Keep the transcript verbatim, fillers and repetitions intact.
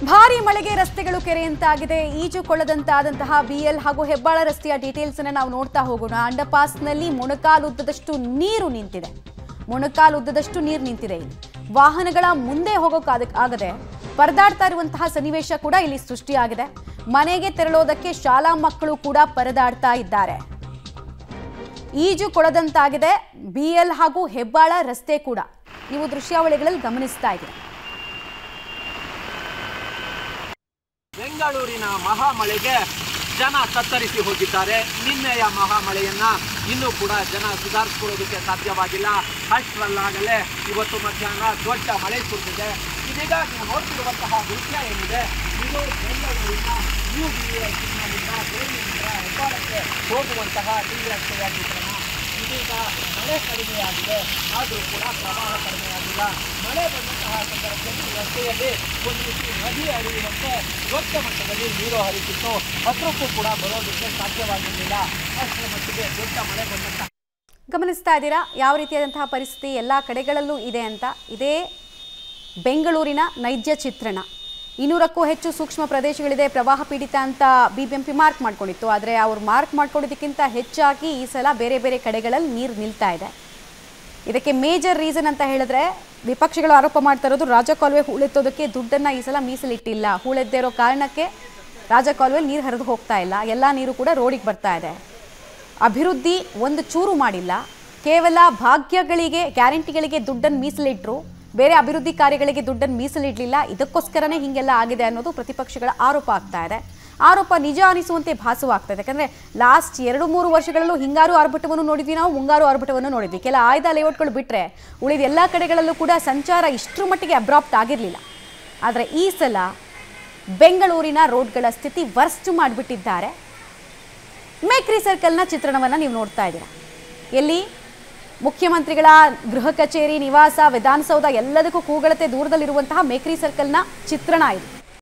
ಭಾರಿ ಮಳೆಗೆ ರಸ್ತೆಗಳು ಕೆರೆಯಂತಾಗಿದೆ. ಈಜುಕೊಳ್ಳದಂತಾದಂತಹ ಬಿಎಲ್ ಹಾಗೂ ಹೆಬ್ಬಾಳ ರಸ್ತೆಯ ಡೀಟೇಲ್ಸ್ ಅನ್ನು ನಾವು ನೋಡ್ತಾ ಹೋಗೋಣ. ಅಂಡರ್ಪಾಸ್ನಲ್ಲಿ ಮೊಣಕಾಲುದ್ದದಷ್ಟು ನೀರು ನಿಂತಿದೆ. ಮೊಣಕಾಲುದ್ದದಷ್ಟು ನೀರು ನಿಂತಿದೆ. ಇಲ್ಲಿ ವಾಹನಗಳ ಮುಂದೆ ಹೋಗೋಕ್ಕಾಗದೆ ಪರದಾಡ್ತಾ ಇರುವಂತಹ ಸನ್ನಿವೇಶ ಕೂಡ ಇಲ್ಲಿ ಸೃಷ್ಟಿಯಾಗಿದೆ. ಮನೆಗೆ ತೆರಳೋದಕ್ಕೆ ಶಾಲಾ ಮಕ್ಕಳು ಕೂಡ ಪರದಾಡ್ತಾ ಇದ್ದಾರೆ. ಈಜು ಕೊಳದಂತಾಗಿದೆ ಬಿಎಲ್ ಹಾಗೂ ಹೆಬ್ಬಾಳ ರಸ್ತೆ ಕೂಡ. ನೀವು ದೃಶ್ಯಾವಳಿಗಳಲ್ಲಿ ಗಮನಿಸ್ತಾ ಇದ್ದೀರಾ. ಬೆಂಗಳೂರಿನ ಮಹಾಮಳೆಗೆ ಜನ ತತ್ತರಿಸಿ ಹೋಗಿದ್ದಾರೆ. ನಿನ್ನೆಯ ಮಹಾಮಳೆಯನ್ನ ಇನ್ನೂ ಕೂಡ ಜನ ಸುಧಾರಿಸಿಕೊಳ್ಳೋದಕ್ಕೆ ಸಾಧ್ಯವಾಗಿಲ್ಲ. ಅಷ್ಟರಲ್ಲಾಗಲೇ ಇವತ್ತು ಮಧ್ಯಾಹ್ನ ದೊಡ್ಡ ಮಳೆ ಸುರಿದಿದೆ. ಇದೀಗ ನೀವು ನೋಡ್ತಿರುವಂತಹ ದೃಶ್ಯ ಏನಿದೆ, ಇದು ಬೆಂಗಳೂರಿನ ನ್ಯೂ ಬಿಎಲ್ನಿಂದ ಬೇಲಿಯಿಂದ ಹೆಬ್ಬಾಳಕ್ಕೆ ಹೋಗುವಂತಹ ಡಿ ರಸ್ತೆಯ ಚಿತ್ರಣ. ಇದೀಗ ಮಳೆ ಕಡಿಮೆಯಾಗಿದೆ, ಆದರೂ ಕೂಡ ಪ್ರವಾಹ ಕಡಿಮೆಯಾಗಿಲ್ಲ. ಮಳೆ ಬಂದಂತಹ ಸಂದರ್ಭದಲ್ಲಿ ರಸ್ತೆಯಲ್ಲಿ ಒಂದು ರೀತಿ ನದಿ ಹರಿಯುವಂತೆ ದೊಡ್ಡ ಮಟ್ಟದಲ್ಲಿ ನೀರು ಹರಿತಿತ್ತು. ಹತ್ರಕ್ಕೂ ಕೂಡ ಬರೋದಕ್ಕೆ ಸಾಧ್ಯವಾಗಿರಲಿಲ್ಲ. ಅಷ್ಟರ ಮಟ್ಟಿಗೆ ದೊಡ್ಡ ಮಳೆ ಬಂದಂತಹ ಗಮನಿಸ್ತಾ ಇದ್ದೀರಾ ಯಾವ ರೀತಿಯಾದಂತಹ ಪರಿಸ್ಥಿತಿ ಎಲ್ಲ ಕಡೆಗಳಲ್ಲೂ ಇದೆ ಅಂತ. ಇದೇ ಬೆಂಗಳೂರಿನ ನೈಜ ಚಿತ್ರಣ. ಇನ್ನೂರಕ್ಕೂ ಹೆಚ್ಚು ಸೂಕ್ಷ್ಮ ಪ್ರದೇಶಗಳಿದೆ ಪ್ರವಾಹ ಪೀಡಿತ ಅಂತ ಬಿಬಿಎಂಪಿ ಮಾರ್ಕ್ ಮಾಡ್ಕೊಂಡಿತ್ತು. ಆದರೆ ಅವರು ಮಾರ್ಕ್ ಮಾಡ್ಕೊಂಡಿದ್ದಕ್ಕಿಂತ ಹೆಚ್ಚಾಗಿ ಈ ಸಲ ಬೇರೆ ಬೇರೆ ಕಡೆಗಳಲ್ಲಿ ನೀರು ನಿಲ್ತಾ ಇದೆ. ಇದಕ್ಕೆ ಮೇಜರ್ ರೀಸನ್ ಅಂತ ಹೇಳಿದ್ರೆ ವಿಪಕ್ಷಗಳು ಆರೋಪ ಮಾಡ್ತಾ ಇರೋದು ರಾಜಕಾಲುವೆ ಹೂಳೆತ್ತೋದಕ್ಕೆ ದುಡ್ಡನ್ನು ಈ ಸಲ ಮೀಸಲಿಟ್ಟಿಲ್ಲ. ಹೂಳೆದ್ದೇ ಇರೋ ಕಾರಣಕ್ಕೆ ರಾಜಕಾಲುವೆಯಲ್ಲಿ ನೀರು ಹರಿದು ಹೋಗ್ತಾ ಇಲ್ಲ. ಎಲ್ಲ ನೀರು ಕೂಡ ರೋಡಿಗೆ ಬರ್ತಾ ಇದೆ. ಅಭಿವೃದ್ಧಿ ಒಂದು ಚೂರು ಮಾಡಿಲ್ಲ. ಕೇವಲ ಭಾಗ್ಯಗಳಿಗೆ ಗ್ಯಾರಂಟಿಗಳಿಗೆ ದುಡ್ಡನ್ನು ಮೀಸಲಿಟ್ಟರು, ಬೇರೆ ಅಭಿವೃದ್ಧಿ ಕಾರ್ಯಗಳಿಗೆ ದುಡ್ಡನ್ನು ಮೀಸಲಿಡಲಿಲ್ಲ. ಇದಕ್ಕೋಸ್ಕರನೇ ಹೀಗೆಲ್ಲ ಆಗಿದೆ ಅನ್ನೋದು ಪ್ರತಿಪಕ್ಷಗಳ ಆರೋಪ ಆಗ್ತಾ ಇದೆ. ಆರೋಪ ನಿಜ ಅನಿಸುವಂತೆ ಭಾಸವಾಗ್ತಾ ಇದೆ. ಯಾಕಂದರೆ ಲಾಸ್ಟ್ ಎರಡು ಮೂರು ವರ್ಷಗಳಲ್ಲೂ ಹಿಂಗಾರು ಆರ್ಭಟವನ್ನು ನೋಡಿದ್ವಿ, ನಾವು ಮುಂಗಾರು ಆರ್ಭಟವನ್ನು ನೋಡಿದ್ವಿ. ಕೆಲ ಆಯ್ದ ಲೇಔಟ್ಗಳು ಬಿಟ್ಟರೆ ಉಳಿದ ಎಲ್ಲ ಕಡೆಗಳಲ್ಲೂ ಕೂಡ ಸಂಚಾರ ಇಷ್ಟರ ಮಟ್ಟಿಗೆ ಅಬ್ರಾಪ್ಟ್ ಆಗಿರಲಿಲ್ಲ. ಆದರೆ ಈ ಸಲ ಬೆಂಗಳೂರಿನ ರೋಡ್ಗಳ ಸ್ಥಿತಿ ವರ್ಸ್ಟ್ ಮಾಡಿಬಿಟ್ಟಿದ್ದಾರೆ. ಮೇಕ್ರಿ ಸರ್ಕಲ್ನ ಚಿತ್ರಣವನ್ನು ನೀವು ನೋಡ್ತಾ ಇದ್ದೀರಾ. ಎಲ್ಲಿ ಮುಖ್ಯಮಂತ್ರಿಗಳ ಗೃಹ ಕಚೇರಿ, ನಿವಾಸ, ವಿಧಾನಸೌಧ ಎಲ್ಲದಕ್ಕೂ ಕೂಗಳತೆ ದೂರದಲ್ಲಿರುವಂತಹ ಮೇಕ್ರಿ ಸರ್ಕಲ್ನ ಚಿತ್ರಣ ಇದು.